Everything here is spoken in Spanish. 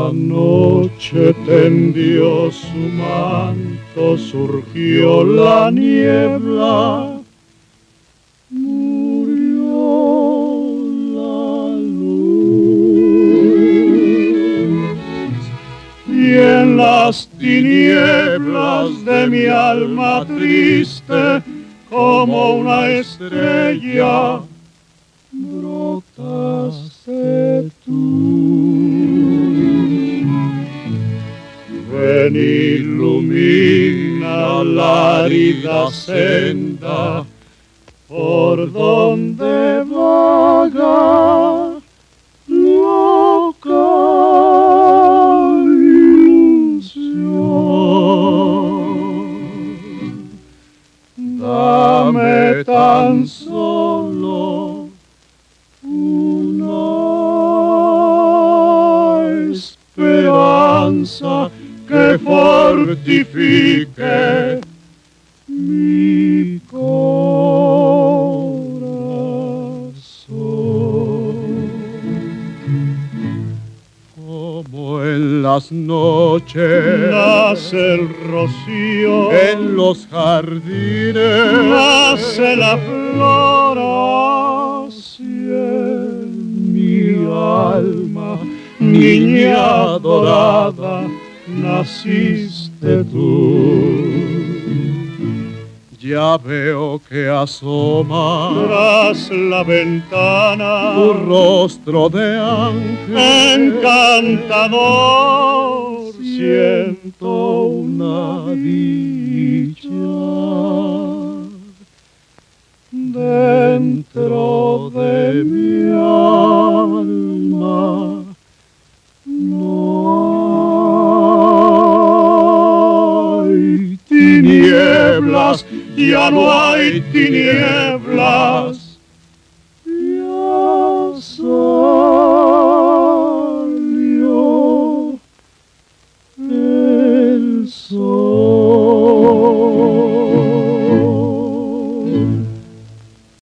La noche tendió su manto, surgió la niebla, murió la luz. Y en las tinieblas de mi alma triste, como una estrella, brotaste tú. Ven, ilumina la árida senda por donde vaga loca ilusión. Dame tan solo una esperanza que fortifique mi corazón. Como en las noches nace el rocío, en los jardines nace la flor, así en mi alma, niña dorada, naciste tú. Ya veo que asoma tras la ventana tu rostro de ángel encantador. Siento una dicha dentro de mi alma. No hay tinieblas, ya no hay tinieblas.